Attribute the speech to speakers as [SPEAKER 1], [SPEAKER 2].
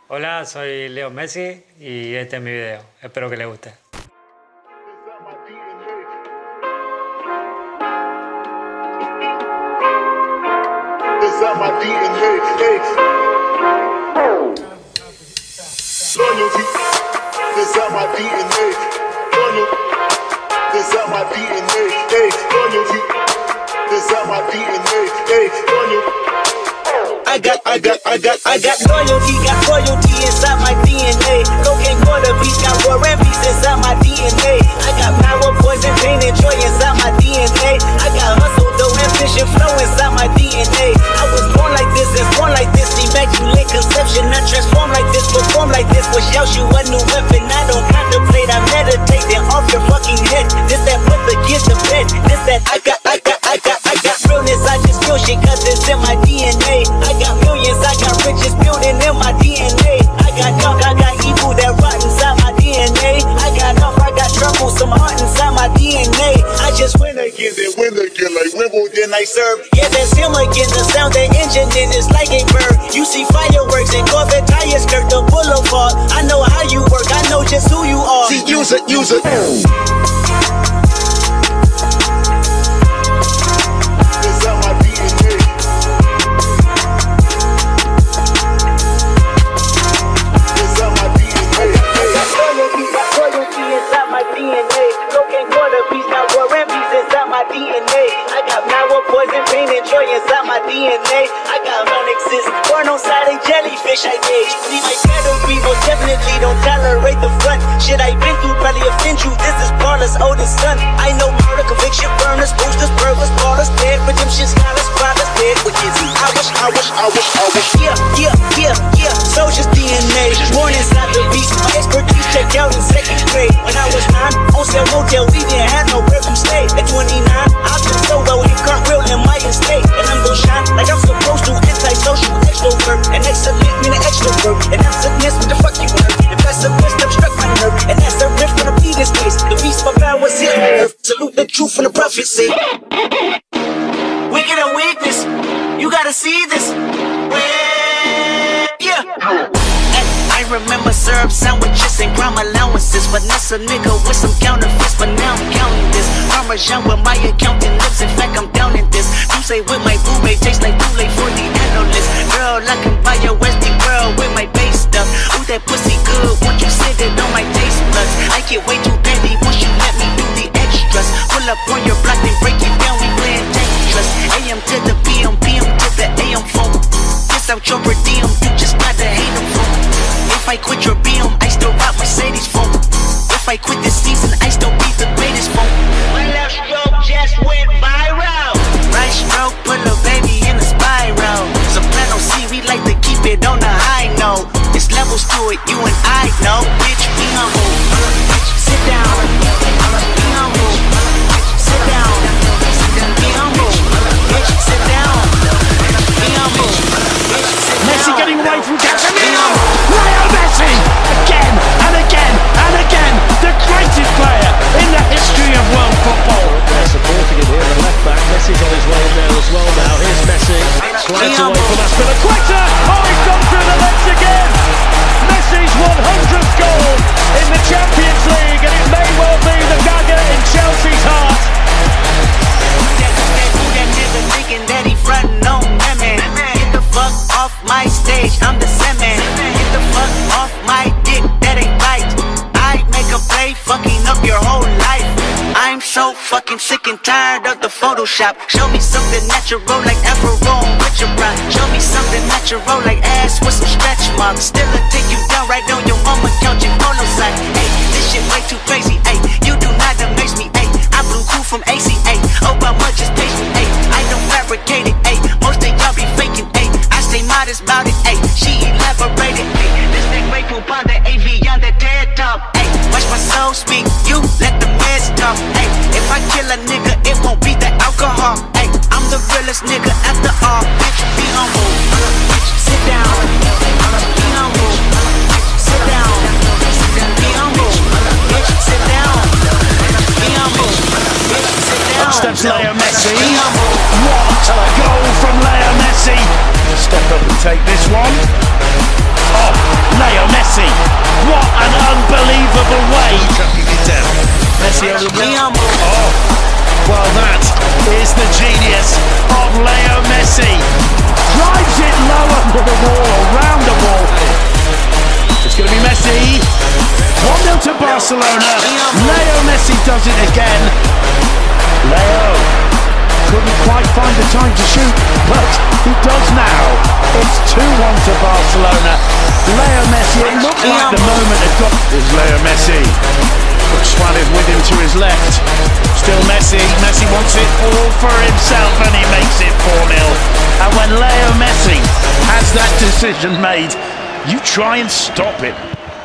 [SPEAKER 1] Hola, soy Leo Messi y este es mi video. Espero que les guste.
[SPEAKER 2] Loyalty, this out my DNA. This out my DNA. Loyalty, this out my DNA. I got loyalty inside my DNA. Cocaine quarter beats got war and peace inside my DNA. I got power, poison, pain, and joy inside my DNA. I got hustle, though, ambition, flow inside my DNA. I was born like this, and born like this. Immaculate conception, I transform like this, perform like this. Wish out you a new weapon. I don't contemplate, I meditate. Then off your fucking head. This that put the kids to bed. This that I got realness. I just feel shit 'cause it's in my DNA. I got millions, I got riches building in my DNA. I got dark, I got evil that rot inside my DNA. I got up, I got trouble, some heart inside my DNA. I just win again, then win again, like Wimbledon I serve. Yeah, that's him again, the sound, the engine, then it's like a bird. You see fireworks and Corvette tires skirt the boulevard. I know how you work, I know just who you are. See, use it. I got power, poison, pain, and joy inside my DNA. I got onyxes, born on side of jellyfish I gauge. See my category, most definitely don't tolerate the front. Shit I been through probably offend you. This is Paula's oldest son. I know murder, conviction, burners, boosters, burglars, ballers, dead, redemption, scholars, fathers, dead. What is he? I wish. Yeah. Soldier's DNA, born inside the beast. My expertise checked out in second grade. When I was 9, on sale motel, we didn't have nowhere to stay. At 29, I feel so well, hit cartwheel in my estate. And I'm gon' shine like I'm supposed to. Antisocial, extrovert, and excellent meaning extrovert. And absentness, what the fuck you work? The best of wisdom struck my nerve. And that's the riff from the Peter's case. The beast my powers hit on earth. Salute the truth from the prophecy. Wicked and weakness, you gotta see this. Yeah. I remember syrup sandwiches and crime allowances. Finesse a nigga with some counterfeits, but now I'm counting this. Parmesan with my accountant lips, in fact I'm down in this. You say with my boo babe, tastes like Kool-Aid for the analyst. Girl, I can buy your Westie world with my base stuff. Ooh, that pussy good, won't you sit it on my taste buds? I get way too petty once you let me do the extras. Pull up on your block, then break it down, we playing Tetris. AM to the PM, PM to the AM phone. Piss out your per diem, you just gotta hate them phone. If I quit your BM, I still rock Mercedes phone. If I quit this season, I still be the greatest phone. One left stroke just went viral. Right stroke put a baby in a spiral. Soprano C, we like to keep it on the high note. It's levels to it, you and I know. Bitch, be humble. Sit down. Be humble. Sit down. Be humble. Bitch, sit down. Be humble. Bitch, sit down.
[SPEAKER 3] Messi getting away from Casemiro. Leo Messi again and again and again, the greatest player in the history of world football.
[SPEAKER 4] They're supporting him here, the left back. Messi's on his way in there as well now. Here's Messi, slides away from Azpilicueta. Oh, he's gone through the legs again. Messi's 100th goal in the Champions League, and it may well be the dagger in Chelsea's heart.
[SPEAKER 2] That nigga thinking that he frontin' on that man. Get the fuck off my stage, I'm the Sandman. Get the fuck off my dick, that ain't right. I make a play, fucking up your whole life. I'm so fucking sick and tired of the Photoshop. Show me something natural like Afro on Richard Rock. Show me something natural like ass with some stretch marks. Still a take you down right on your mama couch in polo side. Hey, this shit way too crazy. Hey, you do not amaze me. Hey, I blew cool from ACA. Obama just taste me. Hey, I don't fabricate it. Hey, most of y'all be faking. Hey, I stay modest about it. Hey, she elaborated. Hey, this thing way too on the AV on the TED Talk. Hey, watch my soul speak. You let the meds talk. Hey, if I kill a nigga, it won't be the alcohol. Hey, I'm the realest nigga after all. Bitch, be humble. Sit down. Be humble. Sit down. Be humble. Bitch, sit down. Be humble. Bitch, sit down.
[SPEAKER 3] Steps Leo Messi. What a goal from Leo Messi.
[SPEAKER 4] Step up.
[SPEAKER 3] take this one. Oh, Leo Messi. What an unbelievable way. Messi over the ball. Oh, well that is the genius of Leo Messi. Drives it low under the wall, around the wall. It's going to be Messi. 1-0 to Barcelona. Leo Messi does it again. Leo couldn't quite find the time to shoot, but he does now. It's 2-1 to Barcelona. Leo Messi, it looked like the moment had got. Here's Leo Messi. Suarez with him to his left. Still Messi. Messi wants it all for himself and he makes it 4-0. And when Leo Messi has that decision made, you try and stop him.